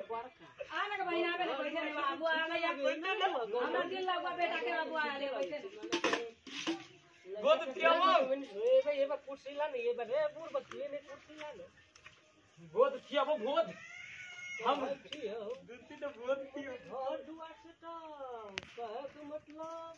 बरका आने के महीना में बैठे रे बाबू आने या हमरा दिल लगवा बेटा के बाबू आले बैठे गोद थियावा ये बा कुर्सी ला नहीं ये बा रे बुर बकले ने कुर्सी ला ले गोद थियावा गोद हम थियो दूती तो गोद थियो घर दुआर से तो कहे के मतलब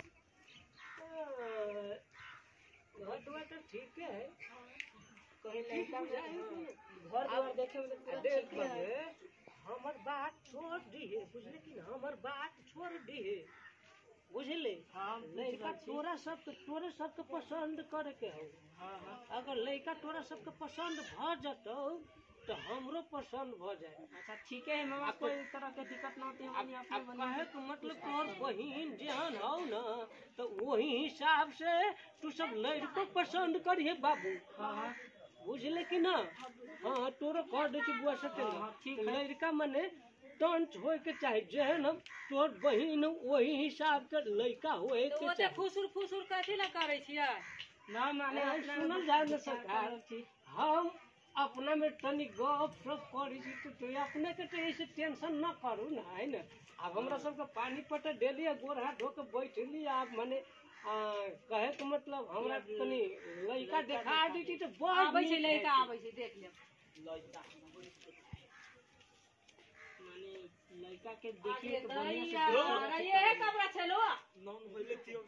घर दुआर तो ठीक है कहीं लड़का घर दुआर देखे में पूरा ठीक है हमर बात छोड़ दी है बुझले कि ना हमर बात छोड़ दी है बुझले लड़का तोरा सबके पसंद करे के हो अगर लड़का तोरा सबके पसंद भ जतो तो हमरो पसंद भ जाए। अच्छा ठीक है मामा कोई तरह के दिक्कत ना होती हमनी अपने कहे तो मतलब तोर बहिन जेहन हो ना तो वही हिसाब से तू सब लड़को पसंद करिए बाबू। हां बुझले कि ना हां तोरो कह दे बुआ सके ठीक लड़का मने टंच होए के चाहे जेहन हम तोर बहिन वही हिसाब के लड़का होए के तो ओते फुसुर कथि ला करे छिया ना माने सुनल जाए न सरकार हम अपना में तनी गप सप करी छी तो अपने के तो ऐसे टेंशन ना करू ना है ना। अब हमरा सब के पानी पटा डेली गोर हाथ धो के बैठली आप माने कहे के मतलब हमरा तनी लड़का देखा दी तो बहुत आबै छै लड़का आबै छै देख ले लड़का लड़का के देखिए तो बढ़िया से ये है कपड़ा छलो नॉन होइले थियो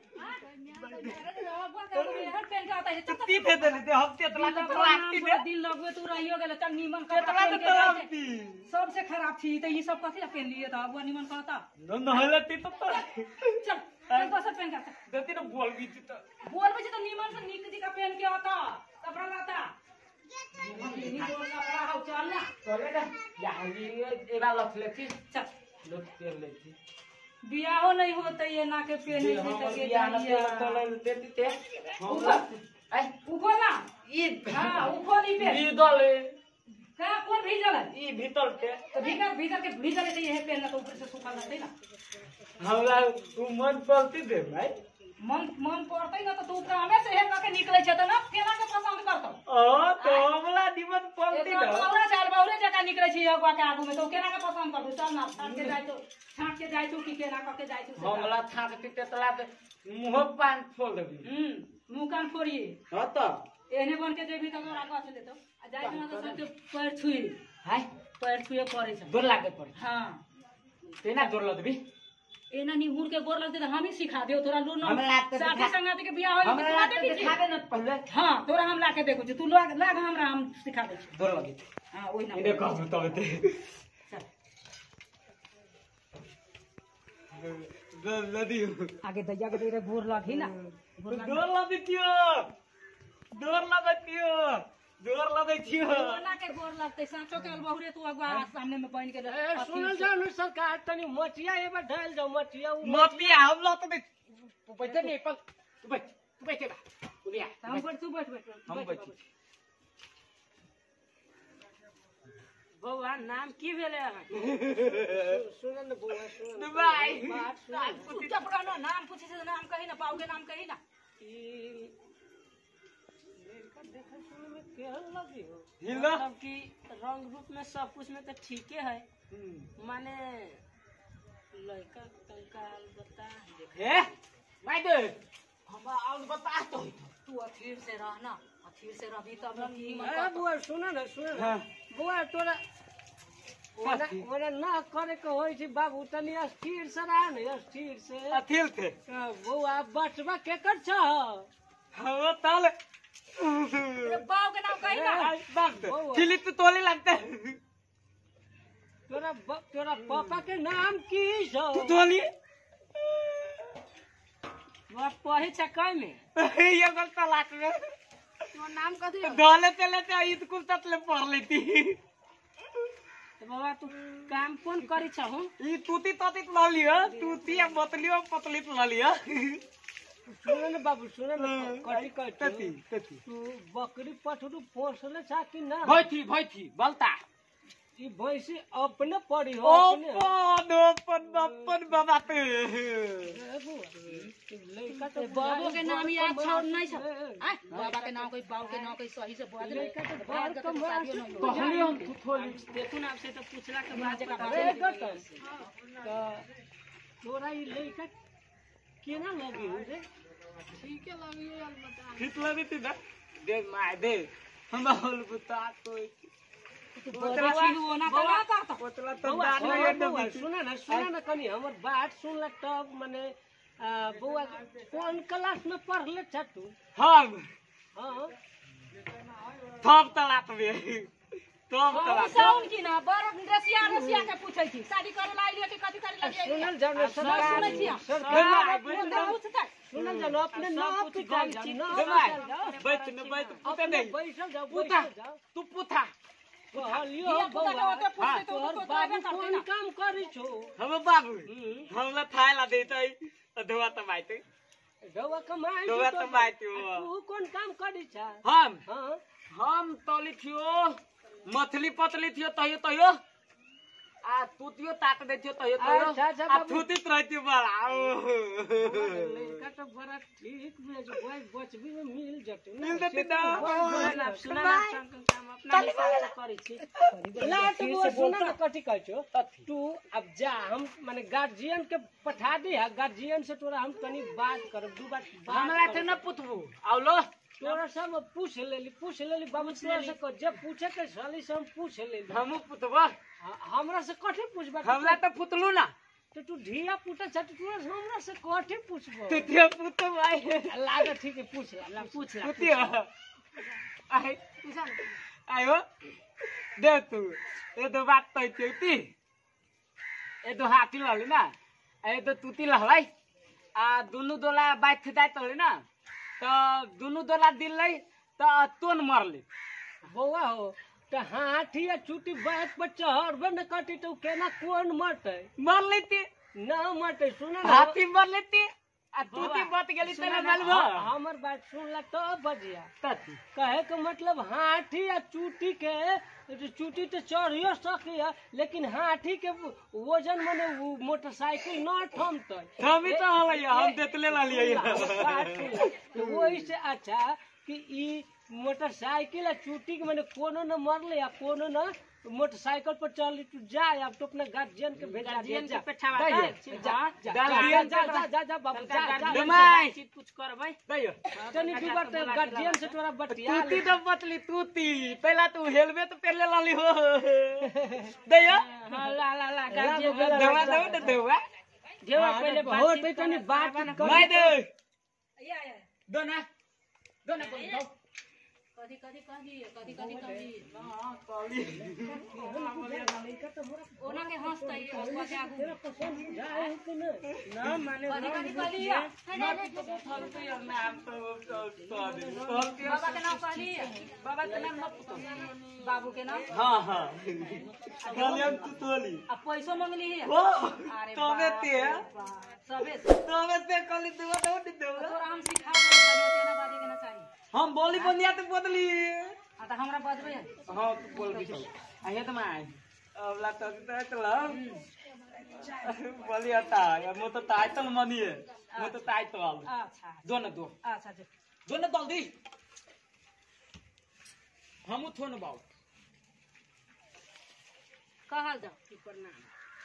ती फे दे दे हफ्ते तला तो लागती दे दिल लगवे तू रहियो गेल त नीमन कपड़ा तो तलाती सबसे खराब छी त ई सब कथि ला पहन लिए त अब नीमन कहता न होइले ती तो चल दोसर पहन के देती ना बोल भी तो तो नीमन से नीक जी का पहन के आता कपड़ा लाता कपड़ा हो चल ना चले ना या एबा लख लेती चल लोग पहन लेती बियाहो नहीं होते ये ना के पहने से त के जानिए तो देती ते ए उखो ना ई हां उखो नी पे ई दले का कोन भीजल है ई भीतर के तो भीतर के भीजल है ये पहनना तो ऊपर से सूखा रहते ना हमरा तू मन पलती दे भाई मन पड़तै ना तो तू कामे से हे के निकलै छ त ना केना के पसंद करतौ तो हमरा निमन पलती ना औरा चाल बाउरे जका निकलै छी अगवा के आगू में तो केना के पसंद करतौ चल ना छाट के जाय तू की केना क के जाय तू हमरा छाट के तला पे मुंह पान फोड़ देबी मुंह कान फोड़िए हां तो एने बन के जेबी त तोरा कह लेतो आ जाय ना तो सबके पैर छुई हाय पैर छुए पड़े छ डर लागे पड़े हां तेना डर लगबी एना निहुर के गोर लगते त हम ही सिखा देओ तोरा लूर हमरा लाग के साथे संगाती के बियाह होई हमरा लाग के दिखाबे न पहले हां तोरा हम ला के देखो छी तू लाग हमरा हम सिखा दे छी डर लगे हां ओइ ना इने कहू तब ते चल लदी आगे दैया के तेरे गोर लागी ना डर लदी थियो डर लदी थियो ना के गोर लगते साचो के बहुरे तू अगवा सामने में बैठ के सुनल जानु सरकार तनी मटिया एबा ढाल जाओ मटिया हम लोग तो बैठे नहीं पर तू बैठ उदिया हम पर तू बैठ हम बैठ बउआ नाम की भेले सुन न बउआ सुन भाई पूछा पुराना नाम पूछे से नाम कही ना पाओगे नाम कही ना देखा सुन में केहन लगी हो मतलब कि रंग रूप में सब कुछ में तो ठीक है माने लड़का तंका बता ए भाई दे हम आल बता तो तू अथीर से रहना अथीर से रही तब ए बुआ सुन ना बुआ तोरा ओने ना करे के होई छै बाबू तनी स्थिर से रह ने स्थिर से अथीर थे बुआ बचवा के कर छ हम ताल बाव के नाम कही ना बाप फिलिप तो तोले लगता है तोरा पापा के नाम की छौ तू तोली वो पढ़े छ कई में ये गल तलाक में तो नाम कथि धोले लेते ईद कुल तक ले पढ़ लेती तो बाबा तू काम कौन करी छ हम ई तूती तोती ल लियो तूती आ बतलियो पतली ल लियो सुन न बाबू सुन न कटी तू बकरी पठरू पोसले छ कि ना भैथी बलता ई भैंसी अपने पड़ी हो अपन बाबा पे लड़का तो बाबू के नाम याद छोड़ नहीं छ बाबा के नाम कोई बाबू के नाम कोई सही से बोल दे बाद का शादी नहीं हो कहले हम थोड़ी देखो ना आपसे तो पूछला के बाद अरे गटन तो तोरा ई लड़का केना लगी हो रे ठीक है लगी यार बता ठीक लगी थी ना दे माय दे हम बोल बता तो बोला छी ना कला का पोतला तो दान में एकदम सुना ना कनी हमर बात सुनला तब माने बउआ कौन क्लास में पढ़ले छ तू हम हां थप तलात में तब तलात साउन की ना बड़ रसिया के पूछै छी शादी करे लाइली के कथि करे लगे सुनल जाने सुनै छी सरकार सुनल जानो अपने नाम पे जान ना बैठ न बैठ पुते दे बैठल जाओ पुता बैठल जाओ तू पुथा कहलियो बउआ तोहर बाबू कोन काम करी छो हम बाबू हमला थायला देतै अधवा त माइते गवा कमाई दोवा त माइते तू कोन काम करी छ हम हां हम तली थियो मछली पतली थियो तयो आ तुतियो ताक दे थियो तयो आ थुतित रहथियो बड़ा लड़का तो बड़ा ठीक में जो भाई बचबी में मिल जते मिल जते ना सुना ना काम अपना हिसाब से करै छी लाट वो सुना ना कथि कहै छो तू अब जा हम माने गार्जियन के पठा दी है गार्जियन से तोरा हम तनी बात करब दू बात हमरा थे न पुतबू आवलो तोरा सब पूछ लेली बाबू तोरा से जब पूछे के साली से हम पूछ लेली हमू पुतबा हमरा से कथि पूछबा हमरा त पुतलू ना तो तू ढिया पूछा छ तोरा से हमरा से कथि पूछबो तुतिया पुतब आई लागे ठीक है पूछ तुतिया आई आयो दे तू ए दो बात तो चौती ए दो हाथी लाली ना ए दो तुती लहलाई आ दुनु दोला बात खिदाय तोले ना तो दुनु दोला दिल लै तो तोन मरले बौआ हो तो हाथी या चूटी बात पर चढ़बे न कटी तो केना कोन मरते मर लेती ना मरते सुना ना हाथी मर लेती आ तुती बत गेली तेरा मालूम हमर बात सुनला तो बजिया तती कहे के मतलब हाथी या चूटी के चूटी तो चढ़ियो सकिया लेकिन हाथी के वजन माने मोटरसाइकिल न थमते हम ही तो हलै हम देतले ला लिए तो वही से अच्छा कि ई मोटरसाइकिल आ चूटी के माने कोनो न मरले या कोनो न मोटरसाइकिल पर चली तू जा अब तो अपने गार्जियन के भेजा गार्जियन जा के पेठावा जा गार्जियन जा बाबू जा दमाई चीज कुछ करबै दैयो तनी दू बार तो गार्जियन से तोरा बतिया तुती तो बतली तुती पहला तू हेलमेट पहले लाली हो दैयो हां ला गार्जियन दवा दवा देवा देवा पहले हो तनी बात माय दे दोना दोना दो कथि कथि हां कौली ओना के हंसतै बजा तेरा पसंद जाए कि नहीं ना माने कथि कहलिया नाम तो बाबा के नाम कहली बाबा के नाम न पुतो बाबू के नाम हां हां कहलियम तू तोली आ पैसो मंगली है ओ अरे तबे ते सबे तबे ते कहली देवा दो देवा तोरा हम सिखा देबे तेना बाजे के ना चाहिए हम बोली बनिया तो बदली आ त हमरा बजबै हां तू बोल भी चल आये तो मैं अबला तो चला बोली आता मो तो ताई तो मनी है मो तो ताई तो आल अच्छा दोनों दो अच्छा दोनों जल्दी हम थोन बाऊ कहल जाओ की प्रणाम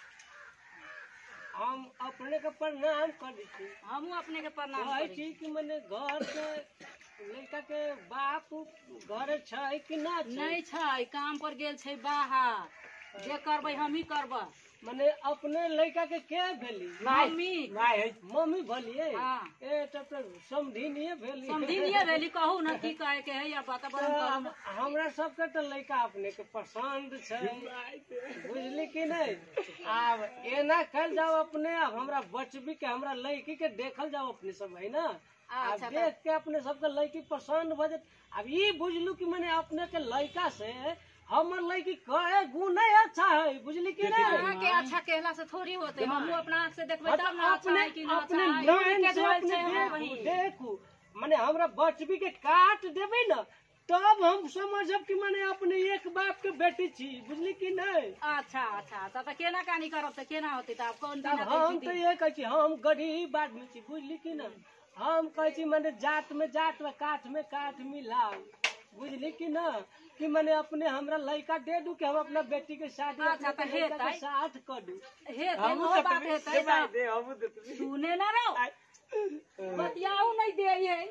हम अपने के प्रणाम करै छी हमहू अपने के प्रणाम कहै करै छी कि मने घर के लड़का के बाप घर छै कि ना छै नहीं छै काम पर गेल छै बाहर जे करबै हम ही करबै मने अपने लड़का के भेली मम्मी नहीं है मम्मी भलिए हाँ। ए तब तो समधिनिए भेली समझिनिए भेली कहू न की कहे के है या वातावरण तो करू अब हमरा सबके तो लड़का अपने के पसंद छै बुझली कि नहीं अब एना कल जाओ अपने अब हमरा बचबी के हमरा लड़की के देखल जाओ अपने सब है ना अब अच्छा, देख के अपने सबके लड़की पसंद भ जात अब ये बुझलू कि मैंने अपने के लड़का से हमर लड़की कहे गुण नहीं अच्छा है बुझली कि नहीं अहाँ के अच्छा कहला से थोड़ी होते हमहू अपना आँख से देखबै तब ना अच्छा अपने है कि ना अच्छा अपने है नैन के से जोड़ अपने छै हम देखू वही देखू माने हमरा बचबी के काट देबै ना तब हम समझब कि माने अपने एक बाप के बेटी छी, बुझली कि नहीं? अच्छा अच्छा तो केना कहानी करब तो केना होते तो आप कौन दिन तब हम तो ये कहे छी हम गरीब आदमी छी, बुझली कि ना? हम कहे छी माने जात में काठ में काठ मिलाओ, बुझली कि ना? कि माने अपने हमरा लड़का दे दू कि हम अपना बेटी के शादी अच्छा, अपने तो लड़का के हेतै। साथ कर दू। हे वो बात है सुने ना रहो बतियाऊ नहीं दे ये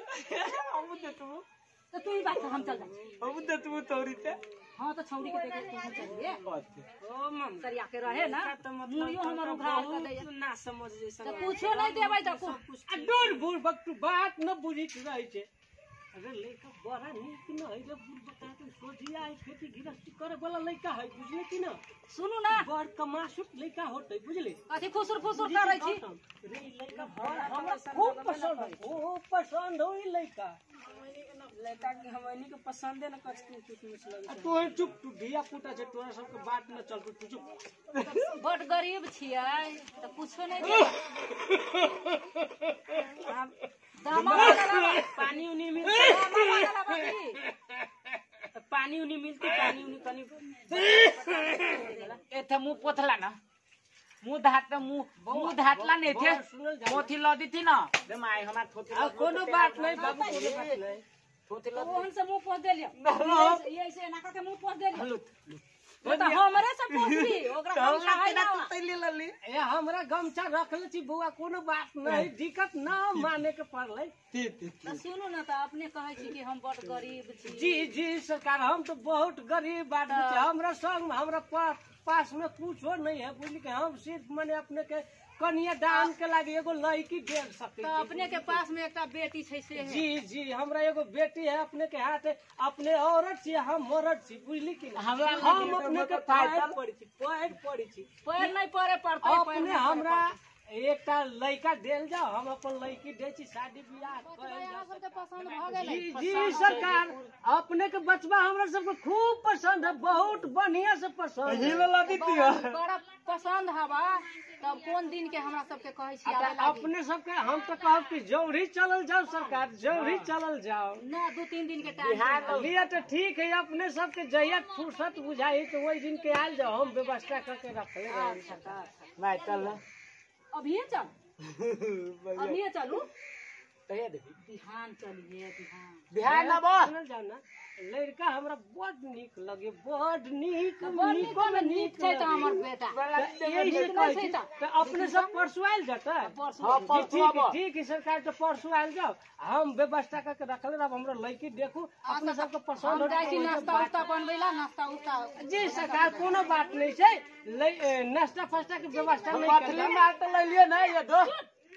तो तू ही बात कर, हम चल जाए। हाँ तो छौड़ी के देखे तू हम चलिए ओ मम्मी सरिया के रहे ना तो मुड़ियो हमर उघाड़ कर दे बहुत ना समझ जैसा तो कुछो नहीं देबै तो सब कुछ डोर बुढ़ बक बात न बुझी रहे छे। अरे लड़का बड़ा नीक न है, जब बुढ़ बता के सोझिया है, खेती गृहस्थी करे वाला लड़का है, बुझले कि ना? सुनू ना बड़ कमासुत लड़का होते, बुझले? कथी खुसुर फुसुर करै छी रे ई लड़का बड़ा हमरा खूब पसंद है, खूब पसंद हो ई लड़का। लड़का के हमनी के पसंदे न कुछ कुछ लगे तोहे चुप, तू धिया पुता छे, तोरा सबके बात न चल, तू चुप। बड़ गरीब छियै तो कुछो नहीं दे दामा वाला पानी उनी मिलते दामा वाला बाकी पानी उनी मिलते पानी उनी कनी एथे मुंह पोथला ना मुंह धातला ने थे मोथी लदी थी ना रे माय हमार थोथी आ कोनो बात नहीं बाबू, कोनो बात नहीं। थोथी तो लदी ओहन से मुंह पोछ देलियो ये से ना के मुंह पोछ देलियो तो हमरे से पोछी ओकरा हम चाहे ना ए हमरा गमछा रखले छी बउआ, कोनो बात नहीं, दिक्कत ना माने के पड़ले। तो सुनू ना तो अपने कहे छी कि हम बड़ गरीब छी जी जी सरकार, हम तो बहुत गरीब आदमी छे, हमरा संग हमरा पास में कुछ नहीं है, बुझली कि हम सिर्फ मैंने अपने के कनिया दान के लागे एगो लड़की दे सकते तो अपने के पास में एकटा बेटी छै से है जी जी, हमरा एगो बेटी है, अपने के हाथ है, अपने औरत छी, हम मर्द छी, बुझली कि नहीं? हम अपने के पैर पड़ी छी पैर नहीं पड़े पड़ते अपने हमरा एकटा लड़का देल जाओ, हम अपन लड़की दे छी, शादी बियाह कइल जाओ। पसंद भ गेलै जी जी सरकार, अपने के बचवा हमरा सबके खूब पसंद है, बहुत बढ़िया से पसंद है। बड़ा पसंद हवा तब कौन दिन के हमरा सबके कहे छी आवे लागी अपने सबके हम तो कहब कि जौहरी चलल जाओ सरकार, जौहरी चलल जाओ। ना 2-3 दिन के टाइम लिए तो ठीक है, अपने सबके जहिया फुर्सत बुझाई तो वही दिन के आयल जाओ, हम व्यवस्था करके रखे मैं चल अभी चल अभी चलू कहिया देखी बिहान चलिए बिहान बिहार ना बो सुनल जाओ ना, लड़का हमरा बड़ नीक लगे, बड़ नीक, निको में नीक छै तो हमर बेटा यही से कहै छी, तो अपने सब परसू आयल जाता है। हां परसू ठीक है सरकार, तो परसू आयल जाओ, हम व्यवस्था करके रखले रह, हमरा लड़की देखू, अपने सबके पसंद हो जाय छी नाश्ता उस्ता बनबैला नाश्ता उस्ता जी सरकार, कोनो बात नहीं छै, नाश्ता फास्ता के व्यवस्था नहीं मछली मार तो ले लिए ना ये दो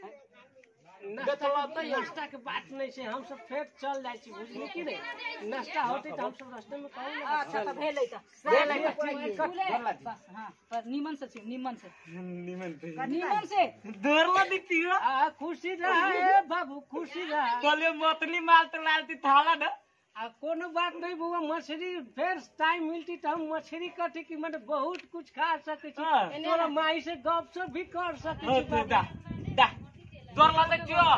नाश्ता के बात नहीं छै, हम सब फेर चल जाय छी, बुझली कि नहीं? नाश्ता होते तो हम सब रास्ते में कहूँ ना। अच्छा तो भेलै त बस हां पर निमन से छी निमन से दूर ला दिखती हो खुशी रहा बाबू, खुशी रहा। बोले मतली मार तो लालती थाला ना आ कोनो बात नहीं बुआ, मछली फिर टाइम मिलती तो हम मछली कटी कि मैंने बहुत कुछ खा सके छी, तोरा माई से गपशप भी कर सके छी बाबू। दा दूर ला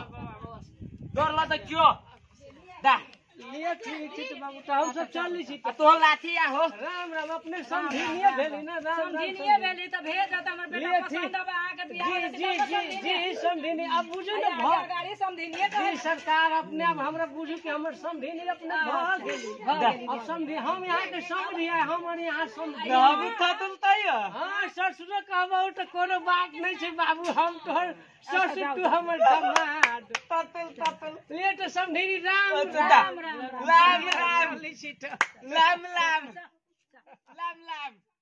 क्यों दा लिए ठीक छै तो बाबू, तो हम सब चल छी। तो लाठी आ हो राम राम, अपने समझिए भेली ना, राम राम समझिए भेलै त भेज दत हमर बेटा लिए पसंद अब आहा के बियाह जी जी जी जी समझिनी, अब बुझू ना भाग गाड़ी समझिए जी सरकार, अपने अब हमरा बुझू कि हमर समझिनी अपने भाग गेली, अब समझी हम यहाँ के समझिए, हमर यहाँ समझिए। हम तो तैया हाँ ससुर कहबो तो कोनो बात नहीं छै बाबू, हम तोहर ससुर तू हमर दामाद, ततल ले तो समझिनी राम राम राम लाम लाम लाम लाम